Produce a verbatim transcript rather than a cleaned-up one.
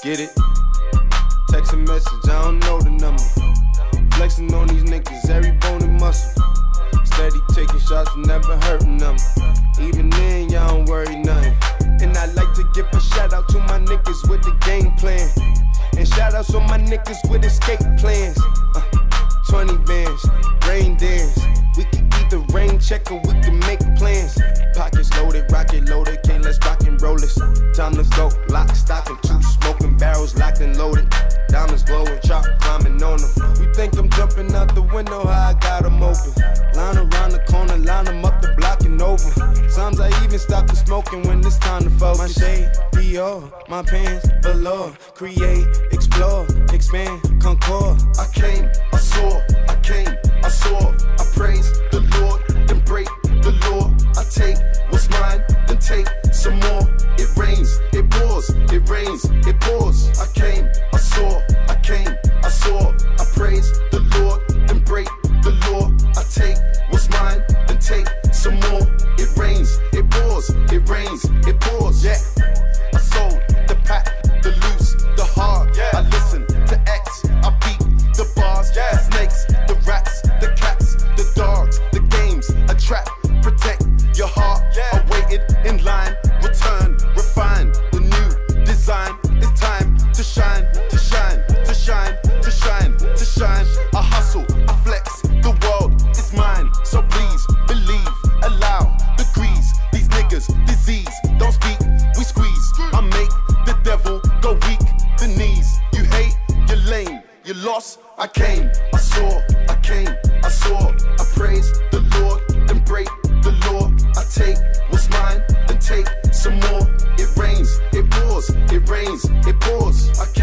Get it? Text a message, I don't know the number. Flexing on these niggas, every bone and muscle. Steady taking shots, never hurting them. Even then, y'all don't worry nothing. And I like to give a shout out to my niggas with the game plan. And shout outs on my niggas with escape plans. uh, twenty bands, rain dance. We can either rain check or we can make plans. Pockets loaded, rocket loaded, okay, let's rock and roll this. Time to go, lock, stock, and two smoking barrels locked and loaded. Diamonds glowing, chop climbing on them. You think I'm jumping out the window, how I got them open. Line around the corner, line them up the block and over. Sometimes I even stop the smoking when it's time to focus. My shade, Dior, my pants, velour. Create, explore, expand, concord. I came, I saw, I came, I saw. I praise the Lord, then break the law. I take what's mine, then take some more. It rains, it pours, it rains, it pours. I came, I saw, I came, I saw. I praise the Lord, then break the law. I take what's mine, then take some more. It rains, it pours, it rains, it pours. Yeah, I sold the pack, the loose, the hard. Yeah, I listen to X, I beat the bars. Yeah, the snakes, the rats, the cats, the dogs, the games, a trap, protect your heart. Yeah, I waited in line, return, refine the new design. It's time to shine, to shine, to shine, to shine, to shine. I hustle, I flex, the world is mine. So please believe, allow degrees. These niggas, disease, don't speak, we squeeze. I make the devil go weak, the knees. You hate, you're lame, you lost. I came, I saw, I came, I saw. I praise the Lord, then break the law. I take what's mine, then take some more. It rains, it pours, it rains, it pours. I